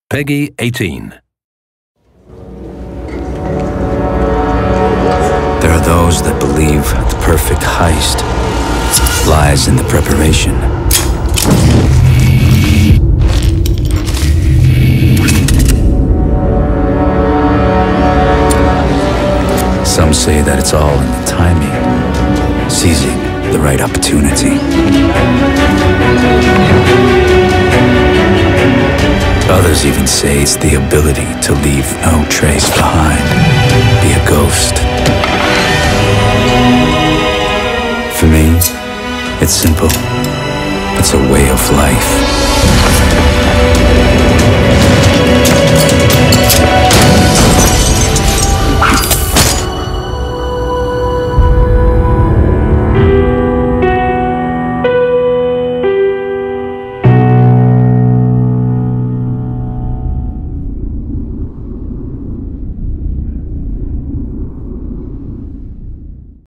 Peggy 18. There are those that believe the perfect heist lies in the preparation. Some say that it's all in the timing, seizing the right opportunity. Others even say it's the ability to leave no trace behind, be a ghost. For me, it's simple. It's a way of life.